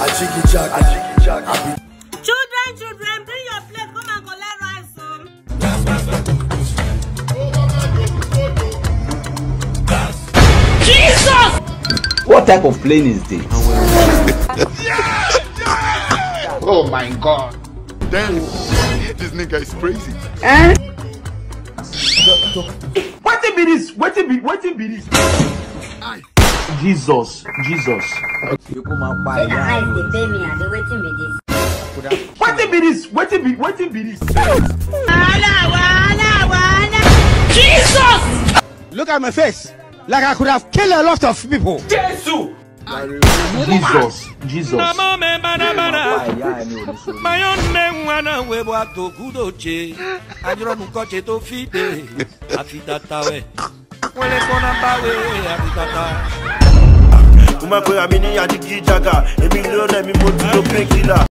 Children, bring your plate. Come and collect rice. Jesus! What type of plane is this? Oh my God! Damn, this nigga is crazy. What be this? What be this? Jesus. What be this? Jesus! Look at my face, like I could have killed a lot of people. Jesus. Uma coisa a mini a de Jaga, Emilio, let me put